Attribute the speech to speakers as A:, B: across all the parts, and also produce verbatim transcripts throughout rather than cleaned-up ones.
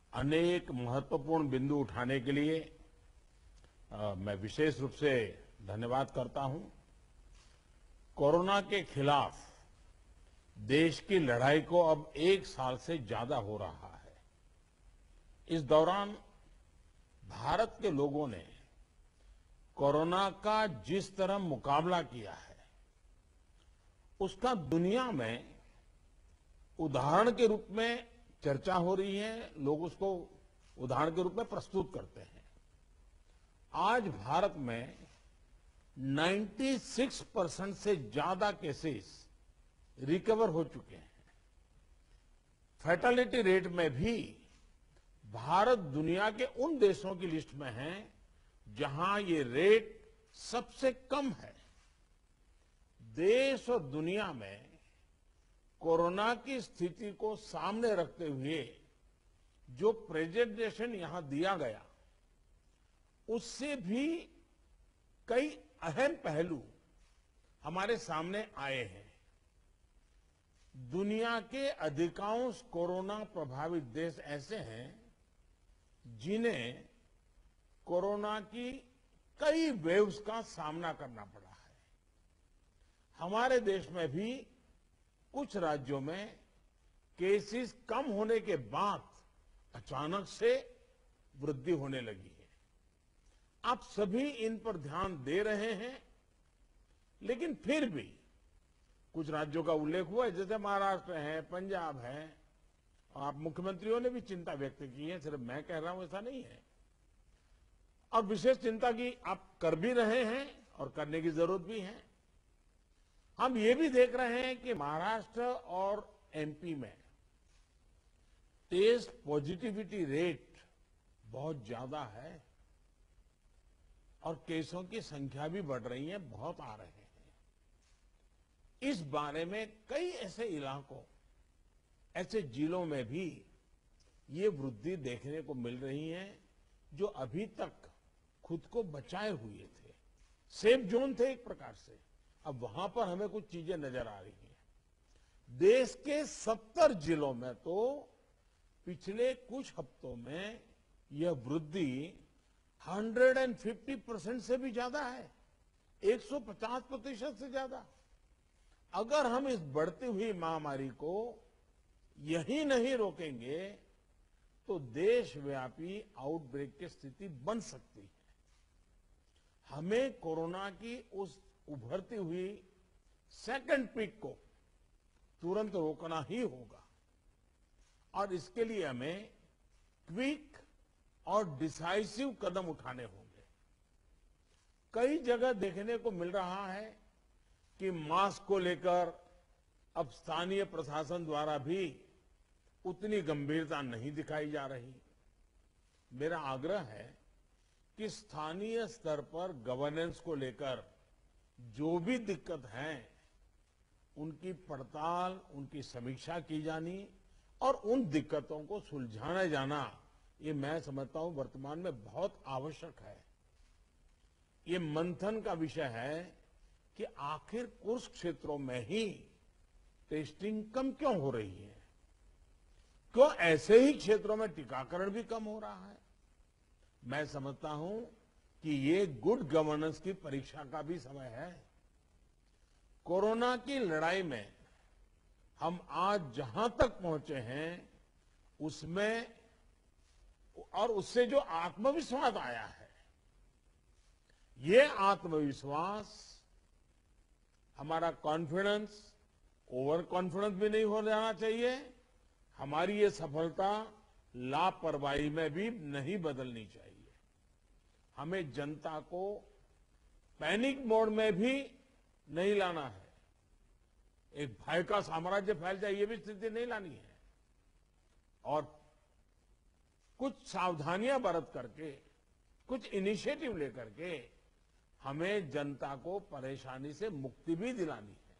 A: अनेक महत्वपूर्ण बिंदु उठाने के लिए आ, मैं विशेष रूप से धन्यवाद करता हूं। कोरोना के खिलाफ देश की लड़ाई को अब एक साल से ज्यादा हो रहा है। इस दौरान भारत के लोगों ने कोरोना का जिस तरह मुकाबला किया है, उसका दुनिया में उदाहरण के रूप में चर्चा हो रही है। लोग उसको उदाहरण के रूप में प्रस्तुत करते हैं। आज भारत में छियानवे परसेंट से ज्यादा केसेस रिकवर हो चुके हैं। फैटेलिटी रेट में भी भारत दुनिया के उन देशों की लिस्ट में है जहां ये रेट सबसे कम है। देश और दुनिया में कोरोना की स्थिति को सामने रखते हुए जो प्रेजेंटेशन यहां दिया गया, उससे भी कई अहम पहलू हमारे सामने आए हैं। दुनिया के अधिकांश कोरोना प्रभावित देश ऐसे हैं जिन्हें कोरोना की कई वेव्स का सामना करना पड़ा है। हमारे देश में भी कुछ राज्यों में केसेस कम होने के बाद अचानक से वृद्धि होने लगी है। आप सभी इन पर ध्यान दे रहे हैं, लेकिन फिर भी कुछ राज्यों का उल्लेख हुआ है, जैसे महाराष्ट्र है, पंजाब है, और आप मुख्यमंत्रियों ने भी चिंता व्यक्त की है। सिर्फ मैं कह रहा हूं ऐसा नहीं है। और विशेष चिंता की आप कर भी रहे हैं और करने की जरूरत भी है। हम ये भी देख रहे हैं कि महाराष्ट्र और एमपी में टेस्ट पॉजिटिविटी रेट बहुत ज्यादा है और केसों की संख्या भी बढ़ रही है, बहुत आ रहे हैं। इस बारे में कई ऐसे इलाकों, ऐसे जिलों में भी ये वृद्धि देखने को मिल रही है जो अभी तक खुद को बचाए हुए थे, सेफ जोन थे एक प्रकार से। अब वहां पर हमें कुछ चीजें नजर आ रही हैं। देश के सत्तर जिलों में तो पिछले कुछ हफ्तों में यह वृद्धि एक सौ पचास परसेंट से भी ज्यादा है, एक सौ पचास प्रतिशत से ज्यादा। अगर हम इस बढ़ती हुई महामारी को यही नहीं रोकेंगे तो देशव्यापी आउटब्रेक की स्थिति बन सकती है। हमें कोरोना की उस उभरती हुई सेकंड पीक को तुरंत रोकना ही होगा और इसके लिए हमें क्विक और डिसाइसिव कदम उठाने होंगे। कई जगह देखने को मिल रहा है कि मास्क को लेकर अब स्थानीय प्रशासन द्वारा भी उतनी गंभीरता नहीं दिखाई जा रही। मेरा आग्रह है कि स्थानीय स्तर पर गवर्नेंस को लेकर जो भी दिक्कत है, उनकी पड़ताल, उनकी समीक्षा की जानी और उन दिक्कतों को सुलझाया जाना, ये मैं समझता हूं वर्तमान में बहुत आवश्यक है। ये मंथन का विषय है कि आखिर कुछ क्षेत्रों में ही टेस्टिंग कम क्यों हो रही है, क्यों ऐसे ही क्षेत्रों में टीकाकरण भी कम हो रहा है। मैं समझता हूं कि ये गुड गवर्नेंस की परीक्षा का भी समय है। कोरोना की लड़ाई में हम आज जहां तक पहुंचे हैं, उसमें और उससे जो आत्मविश्वास आया है, ये आत्मविश्वास, हमारा कॉन्फिडेंस ओवर कॉन्फिडेंस भी नहीं हो जाना चाहिए। हमारी ये सफलता लापरवाही में भी नहीं बदलनी चाहिए। हमें जनता को पैनिक मोड में भी नहीं लाना है। एक भय का साम्राज्य फैल जाए, ये भी स्थिति नहीं लानी है। और कुछ सावधानियां बरत करके, कुछ इनिशिएटिव लेकर के हमें जनता को परेशानी से मुक्ति भी दिलानी है।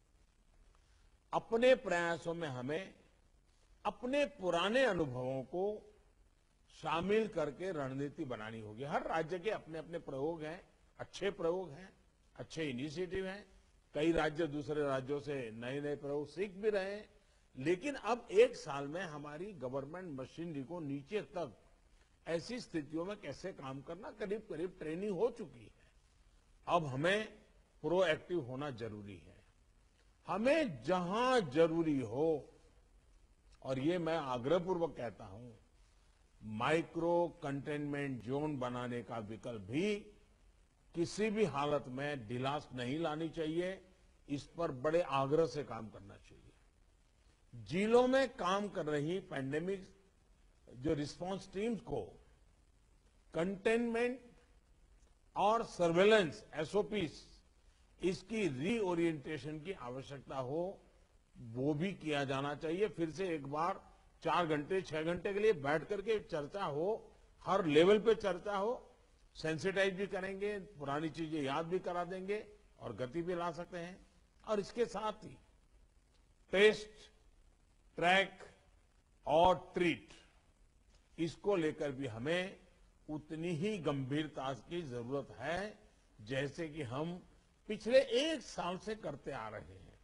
A: अपने प्रयासों में हमें अपने पुराने अनुभवों को शामिल करके रणनीति बनानी होगी। हर राज्य के अपने अपने प्रयोग हैं, अच्छे प्रयोग हैं, अच्छे इनिशिएटिव हैं। कई राज्य दूसरे राज्यों से नए नए प्रयोग सीख भी रहे हैं, लेकिन अब एक साल में हमारी गवर्नमेंट मशीनरी को नीचे तक ऐसी स्थितियों में कैसे काम करना करीब करीब ट्रेनिंग हो चुकी है। अब हमें प्रोएक्टिव होना जरूरी है। हमें जहां जरूरी हो, और ये मैं आग्रहपूर्वक कहता हूं, माइक्रो कंटेनमेंट जोन बनाने का विकल्प भी किसी भी हालत में ढिलास नहीं लानी चाहिए। इस पर बड़े आग्रह से काम करना चाहिए। जिलों में काम कर रही पैंडेमिक जो रिस्पांस टीम्स को कंटेनमेंट और सर्वेलेंस एसओपीस इसकी रीओरिएंटेशन की आवश्यकता हो, वो भी किया जाना चाहिए। फिर से एक बार चार घंटे छह घंटे के लिए बैठ करके चर्चा हो, हर लेवल पे चर्चा हो, सेंसिटाइज भी करेंगे, पुरानी चीजें याद भी करा देंगे और गति भी ला सकते हैं। और इसके साथ ही टेस्ट, ट्रैक और ट्रीट, इसको लेकर भी हमें उतनी ही गंभीरता की जरूरत है जैसे कि हम पिछले एक साल से करते आ रहे हैं।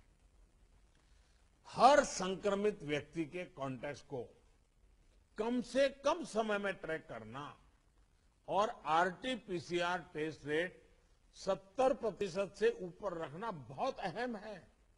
A: हर संक्रमित व्यक्ति के कॉन्टैक्ट को कम से कम समय में ट्रैक करना और आरटीपीसीआर टेस्ट रेट सत्तर प्रतिशत से ऊपर रखना बहुत अहम है।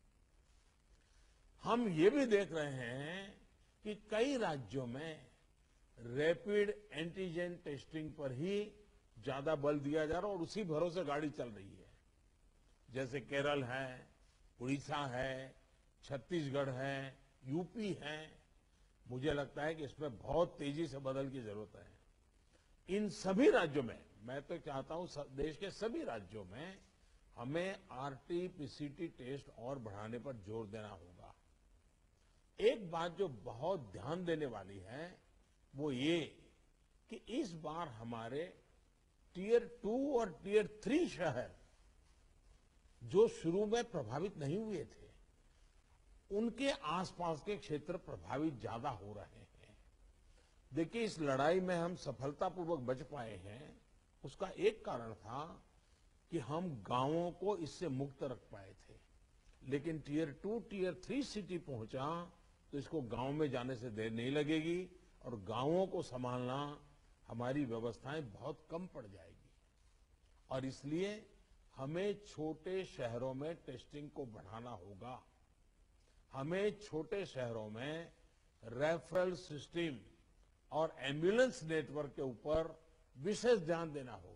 A: हम ये भी देख रहे हैं कि कई राज्यों में रैपिड एंटीजन टेस्टिंग पर ही ज्यादा बल दिया जा रहा है और उसी भरोसे गाड़ी चल रही है। जैसे केरल है, उड़ीसा है, छत्तीसगढ़ है, यूपी है। मुझे लगता है कि इसमें बहुत तेजी से बदल की जरूरत है। इन सभी राज्यों में, मैं तो चाहता हूं देश के सभी राज्यों में हमें आरटीपीसीआर टेस्ट और बढ़ाने पर जोर देना होगा। एक बात जो बहुत ध्यान देने वाली है वो ये कि इस बार हमारे टीयर टू और टीयर थ्री शहर जो शुरू में प्रभावित नहीं हुए थे, उनके आसपास के क्षेत्र प्रभावित ज्यादा हो रहे हैं। देखिए, इस लड़ाई में हम सफलतापूर्वक बच पाए हैं, उसका एक कारण था कि हम गांवों को इससे मुक्त रख पाए थे। लेकिन tier two, tier three city पहुंचा तो इसको गांव में जाने से देर नहीं लगेगी और गांवों को संभालना हमारी व्यवस्थाएं बहुत कम पड़ जाएगी। और इसलिए हमें छोटे शहरों में टेस्टिंग को बढ़ाना होगा। हमें छोटे शहरों में रेफरल सिस्टम और एम्बुलेंस नेटवर्क के ऊपर विशेष ध्यान देना होगा।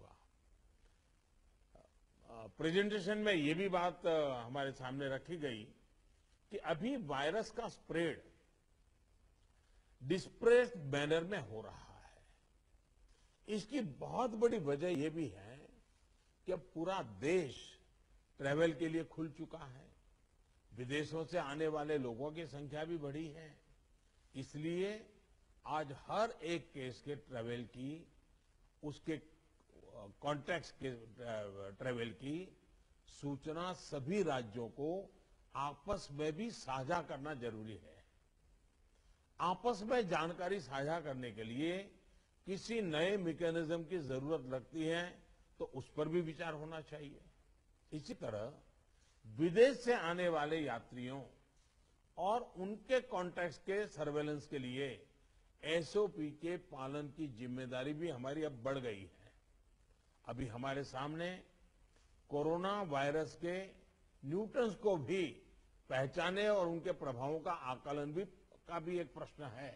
A: प्रेजेंटेशन में ये भी बात हमारे सामने रखी गई कि अभी वायरस का स्प्रेड डिस्प्रेस्ड मैनर में हो रहा है। इसकी बहुत बड़ी वजह यह भी है कि अब पूरा देश ट्रैवल के लिए खुल चुका है। विदेशों से आने वाले लोगों की संख्या भी बढ़ी है। इसलिए आज हर एक केस के ट्रैवल की, उसके कॉन्टैक्ट्स के ट्रैवल की सूचना सभी राज्यों को आपस में भी साझा करना जरूरी है। आपस में जानकारी साझा करने के लिए किसी नए मैकेनिज्म की जरूरत लगती है तो उस पर भी विचार होना चाहिए। इसी तरह विदेश से आने वाले यात्रियों और उनके कॉन्टैक्ट्स के सर्वेलेंस के लिए एसओपी के पालन की जिम्मेदारी भी हमारी अब बढ़ गई है। अभी हमारे सामने कोरोना वायरस के न्यूटन्स को भी पहचाने और उनके प्रभावों का आकलन भी का भी एक प्रश्न है।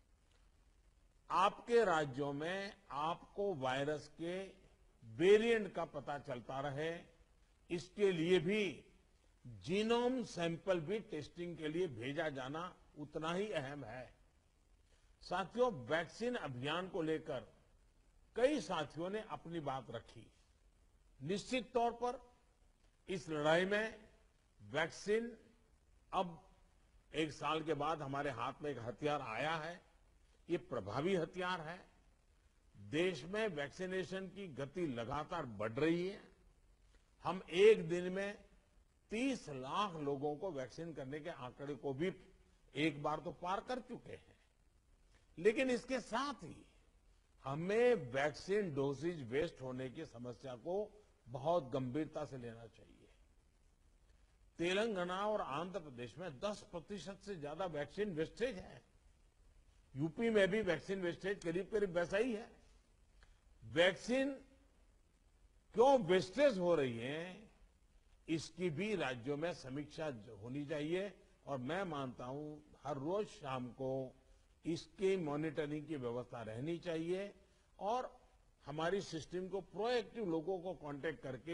A: आपके राज्यों में आपको वायरस के वेरिएंट का पता चलता रहे, इसके लिए भी जीनोम सैंपल भी टेस्टिंग के लिए भेजा जाना उतना ही अहम है। साथियों, वैक्सीन अभियान को लेकर कई साथियों ने अपनी बात रखी। निश्चित तौर पर इस लड़ाई में वैक्सीन अब एक साल के बाद हमारे हाथ में एक हथियार आया है। ये प्रभावी हथियार है। देश में वैक्सीनेशन की गति लगातार बढ़ रही है। हम एक दिन में तीस लाख लोगों को वैक्सीन करने के आंकड़े को भी एक बार तो पार कर चुके हैं। लेकिन इसके साथ ही हमें वैक्सीन डोसेज वेस्ट होने की समस्या को बहुत गंभीरता से लेना चाहिए। तेलंगाना और आंध्र प्रदेश में दस प्रतिशत से ज्यादा वैक्सीन वेस्टेज है। यूपी में भी वैक्सीन वेस्टेज करीब करीब वैसा ही है। वैक्सीन क्यों वेस्टेज हो रही है, इसकी भी राज्यों में समीक्षा होनी चाहिए और मैं मानता हूं हर रोज शाम को इसकी मॉनिटरिंग की व्यवस्था रहनी चाहिए और हमारी सिस्टम को प्रोएक्टिव लोगों को कांटेक्ट करके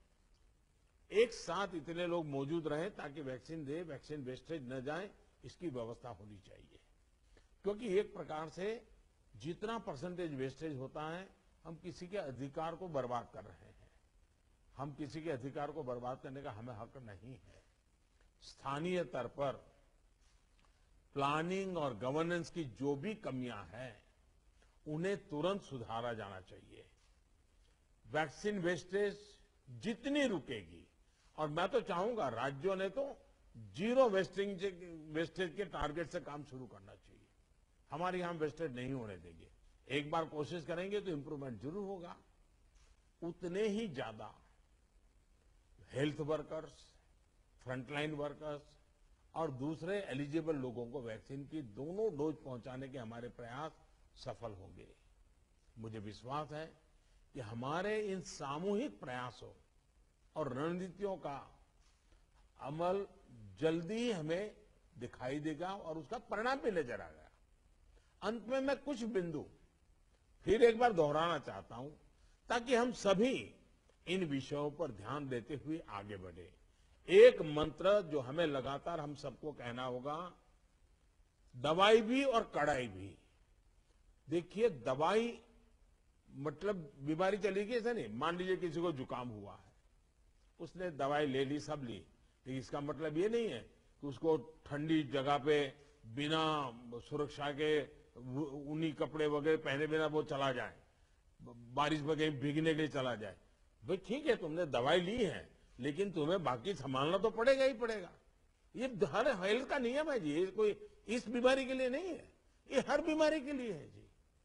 A: एक साथ इतने लोग मौजूद रहें ताकि वैक्सीन दे, वैक्सीन वेस्टेज न जाए, इसकी व्यवस्था होनी चाहिए। क्योंकि एक प्रकार से जितना परसेंटेज वेस्टेज होता है, हम किसी के अधिकार को बर्बाद कर रहे हैं। हम किसी के अधिकार को बर्बाद करने का हमें हक नहीं है। स्थानीय स्तर पर प्लानिंग और गवर्नेंस की जो भी कमियां हैं, उन्हें तुरंत सुधारा जाना चाहिए। वैक्सीन वेस्टेज जितनी रुकेगी, और मैं तो चाहूंगा राज्यों ने तो जीरो वेस्टिंग वेस्टेज के टारगेट से काम शुरू करना चाहिए। हमारे यहां वेस्टेज नहीं होने देंगे। एक बार कोशिश करेंगे तो इंप्रूवमेंट जरूर होगा। उतने ही ज्यादा हेल्थ वर्कर्स, फ्रंटलाइन वर्कर्स और दूसरे एलिजिबल लोगों को वैक्सीन की दोनों डोज पहुंचाने के हमारे प्रयास सफल होंगे। मुझे विश्वास है कि हमारे इन सामूहिक प्रयासों और रणनीतियों का अमल जल्दी हमें दिखाई देगा और उसका परिणाम भी नजर आएगा। अंत में मैं कुछ बिंदु फिर एक बार दोहराना चाहता हूं ताकि हम सभी इन विषयों पर ध्यान देते हुए आगे बढ़े। एक मंत्र जो हमें लगातार हम सबको कहना होगा, दवाई भी और कड़ाई भी। देखिए, दवाई मतलब बीमारी चली गई ऐसा नहीं। मान लीजिए किसी को जुकाम हुआ है, उसने दवाई ले ली, सब ली, लेकिन इसका मतलब ये नहीं है कि उसको ठंडी जगह पे बिना सुरक्षा के ऊनी कपड़े वगैरह पहने बिना वो चला जाए, बारिश में कहीं भीगने के लिए चला जाए। भाई ठीक है, तुमने दवाई ली है, लेकिन तुम्हें बाकी संभालना तो पड़ेगा ही पड़ेगा। ये हर हेल्थ का नियम है जी। ये कोई इस बीमारी के लिए नहीं है, ये हर बीमारी के लिए है जी।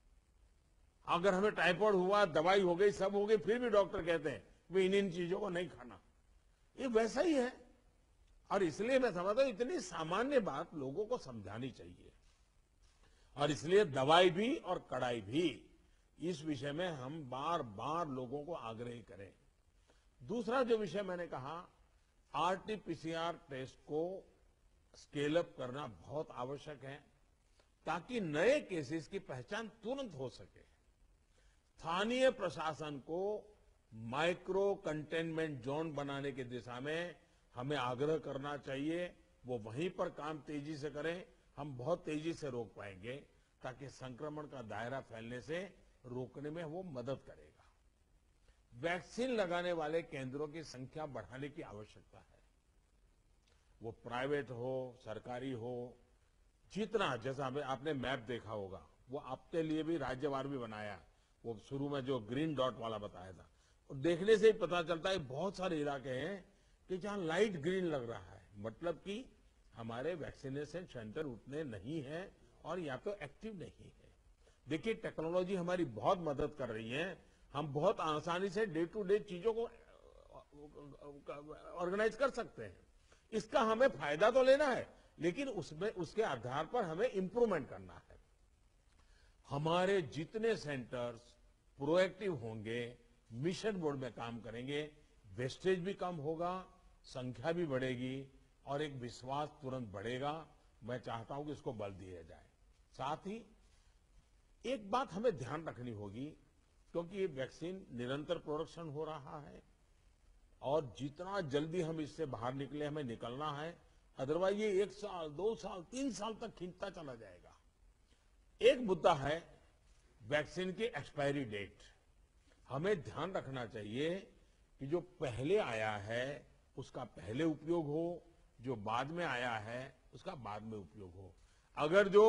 A: अगर हमें टाइफाइड हुआ, दवाई हो गई, सब हो गई, फिर भी डॉक्टर कहते हैं वे इन इन चीजों को नहीं खाना। ये वैसा ही है। और इसलिए मैं समझता हूं इतनी सामान्य बात लोगों को समझानी चाहिए। और इसलिए दवाई भी और कड़ाई भी, इस विषय में हम बार बार लोगों को आग्रह करें। दूसरा जो विषय मैंने कहा, आरटीपीसीआर टेस्ट को स्केल अप करना बहुत आवश्यक है ताकि नए केसेस की पहचान तुरंत हो सके। स्थानीय प्रशासन को माइक्रो कंटेनमेंट जोन बनाने की दिशा में हमें आग्रह करना चाहिए। वो वहीं पर काम तेजी से करें, हम बहुत तेजी से रोक पाएंगे ताकि संक्रमण का दायरा फैलने से रोकने में वो मदद करेगा। वैक्सीन लगाने वाले केंद्रों की संख्या बढ़ाने की आवश्यकता है। वो प्राइवेट हो, सरकारी हो, जितना, जैसा आपने मैप देखा होगा, वो आपके लिए भी राज्यवार भी बनाया। वो शुरू में जो ग्रीन डॉट वाला बताया था, देखने से ही पता चलता है बहुत सारे इलाके हैं कि जहां लाइट ग्रीन लग रहा है, मतलब कि हमारे वैक्सीनेशन सेंटर उतने नहीं है और या तो एक्टिव नहीं है। देखिए, टेक्नोलॉजी हमारी बहुत मदद कर रही है। हम बहुत आसानी से डे टू डे चीजों को ऑर्गेनाइज कर सकते हैं। इसका हमें फायदा तो लेना है, लेकिन उसमें उसके आधार पर हमें इंप्रूवमेंट करना है। हमारे जितने सेंटर्स प्रोएक्टिव होंगे, मिशन मोड में काम करेंगे, वेस्टेज भी कम होगा, संख्या भी बढ़ेगी और एक विश्वास तुरंत बढ़ेगा। मैं चाहता हूं कि इसको बल दिया जाए। साथ ही एक बात हमें ध्यान रखनी होगी, क्योंकि ये वैक्सीन निरंतर प्रोडक्शन हो रहा है और जितना जल्दी हम इससे बाहर निकले हमें निकलना है, अदरवाइज ये एक साल, दो साल, तीन साल तक खींचता चला जाएगा। एक मुद्दा है वैक्सीन की एक्सपायरी डेट। हमें ध्यान रखना चाहिए कि जो पहले आया है उसका पहले उपयोग हो, जो बाद में आया है उसका बाद में उपयोग हो। अगर जो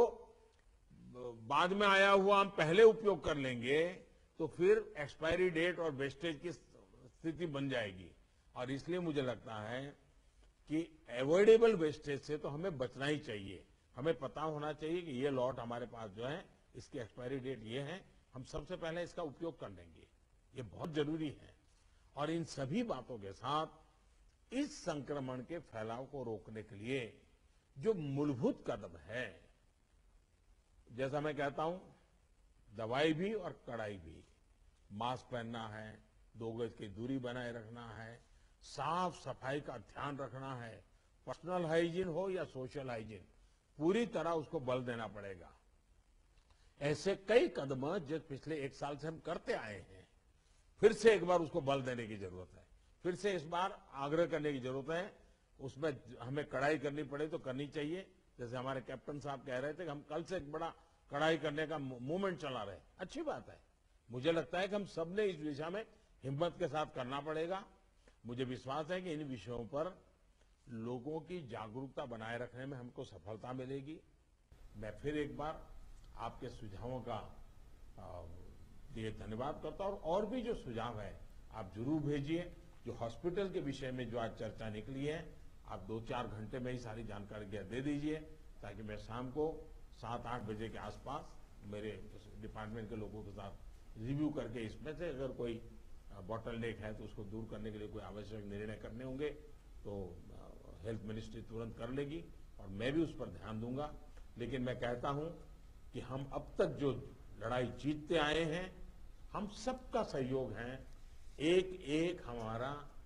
A: बाद में आया हुआ हम पहले उपयोग कर लेंगे तो फिर एक्सपायरी डेट और वेस्टेज की स्थिति बन जाएगी। और इसलिए मुझे लगता है कि अवॉइडेबल वेस्टेज से तो हमें बचना ही चाहिए। हमें पता होना चाहिए कि ये लॉट हमारे पास जो है इसकी एक्सपायरी डेट ये है, हम सबसे पहले इसका उपयोग कर लेंगे। ये बहुत जरूरी है। और इन सभी बातों के साथ इस संक्रमण के फैलाव को रोकने के लिए जो मूलभूत कदम है, जैसा मैं कहता हूं, दवाई भी और कड़ाई भी। मास्क पहनना है, दो गज की दूरी बनाए रखना है, साफ सफाई का ध्यान रखना है, पर्सनल हाइजीन हो या सोशल हाइजीन, पूरी तरह उसको बल देना पड़ेगा। ऐसे कई कदम जो पिछले एक साल से हम करते आए हैं, फिर से एक बार उसको बल देने की जरूरत है, फिर से इस बार आग्रह करने की जरूरत है। उसमें हमें कड़ाई करनी पड़े तो करनी चाहिए। जैसे हमारे कैप्टन साहब कह रहे थे कि हम कल से एक बड़ा कड़ाई करने का मूवमेंट चला रहे, अच्छी बात है। मुझे लगता है कि हम सबने इस दिशा में हिम्मत के साथ करना पड़ेगा। मुझे विश्वास है कि इन विषयों पर लोगों की जागरूकता बनाए रखने में हमको सफलता मिलेगी। मैं फिर एक बार आपके सुझावों का लिए धन्यवाद करता हूं, और भी जो सुझाव है आप जरूर भेजिए। जो हॉस्पिटल के विषय में जो आज चर्चा निकली है, आप दो चार घंटे में ही सारी जानकारी दे दीजिए, ताकि मैं शाम को सात आठ बजे के आसपास मेरे डिपार्टमेंट के लोगों के साथ रिव्यू करके इसमें से अगर कोई बॉटल नेक है तो उसको दूर करने के लिए कोई आवश्यक निर्णय करने होंगे तो हेल्थ मिनिस्ट्री तुरंत कर लेगी, और मैं भी उस पर ध्यान दूंगा। लेकिन मैं कहता हूं कि हम अब तक जो लड़ाई जीतते आए हैं, हम सबका सहयोग है, एक एक हमारा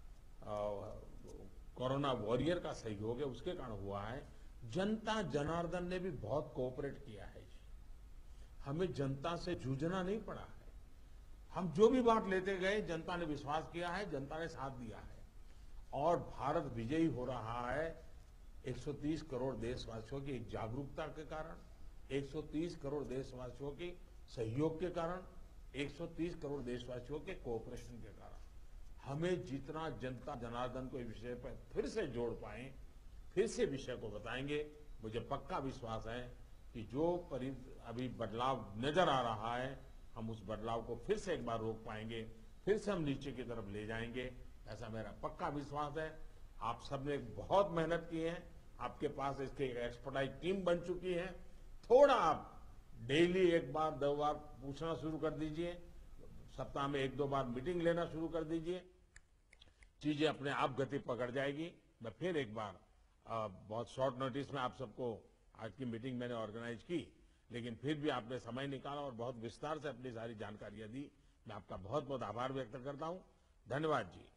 A: कोरोना वॉरियर का सहयोग है, उसके कारण हुआ है। जनता जनार्दन ने भी बहुत कोऑपरेट किया है जी। हमें जनता से जूझना नहीं पड़ा है। हम जो भी बात लेते गए, जनता ने विश्वास किया है, जनता ने साथ दिया है, और भारत विजयी हो रहा है एक सौ तीस करोड़ देशवासियों की एक जागरूकता के कारण, एक सौ तीस करोड़ देशवासियों के सहयोग के कारण, एक सौ तीस करोड़ देशवासियों के कोऑपरेशन के कारण। हमें जितना जनता जनार्दन को इस विषय पर फिर से जोड़ पाए, फिर से विषय को बताएंगे, मुझे पक्का विश्वास है कि जो अभी बदलाव नजर आ रहा है, हम उस बदलाव को फिर से एक बार रोक पाएंगे, फिर से हम नीचे की तरफ ले जाएंगे, ऐसा मेरा पक्का विश्वास है। आप सबने बहुत मेहनत की है, आपके पास इसकी एक एक्सपर्टाइज टीम बन चुकी है। थोड़ा आप डेली एक बार दो बार पूछना शुरू कर दीजिए, सप्ताह में एक दो बार मीटिंग लेना शुरू कर दीजिए, चीजें अपने आप गति पकड़ जाएगी। मैं फिर एक बार आ, बहुत शॉर्ट नोटिस में आप सबको आज की मीटिंग मैंने ऑर्गेनाइज की, लेकिन फिर भी आपने समय निकाला और बहुत विस्तार से अपनी सारी जानकारियां दी। मैं आपका बहुत बहुत आभार व्यक्त करता हूं। धन्यवाद जी।